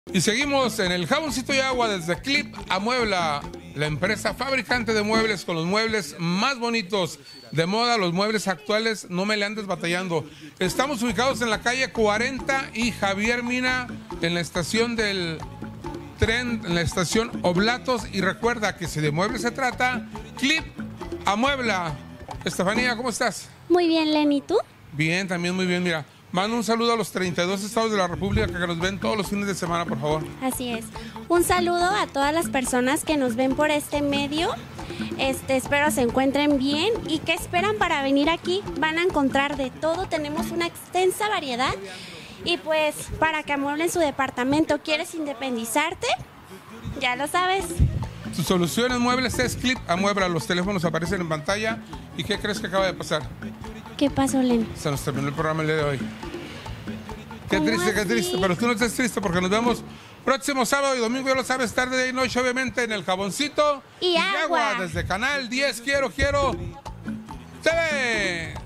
Y seguimos en el jaboncito y agua desde Clip Amuebla, la empresa fabricante de muebles con los muebles más bonitos de moda, los muebles actuales, no me le andes batallando. Estamos ubicados en la calle 40 y Javier Mina, en la estación del tren, en la estación Oblatos. Y recuerda que si de muebles se trata, Clip Amuebla. Estefanía, ¿cómo estás? Muy bien, Lenny, ¿y tú? Bien, también muy bien, mira. Mando un saludo a los 32 estados de la República que nos ven todos los fines de semana, por favor. Así es. Un saludo a todas las personas que nos ven por este medio. Espero se encuentren bien. ¿Y qué esperan para venir aquí? Van a encontrar de todo. Tenemos una extensa variedad. Y pues, para que amueblen su departamento, ¿quieres independizarte? Ya lo sabes. Tu solución en muebles es Clip Amuebla. Los teléfonos aparecen en pantalla. ¿Y qué crees que acaba de pasar? ¿Qué pasó, Lenny? Se nos terminó el programa el día de hoy. Qué ¿Cómo triste, qué así? triste. Pero tú no estés triste porque nos vemos próximo sábado y domingo, ya lo sabes, tarde y noche, obviamente, en el Jaboncito Y agua. Desde Canal 10. Quiero. TV.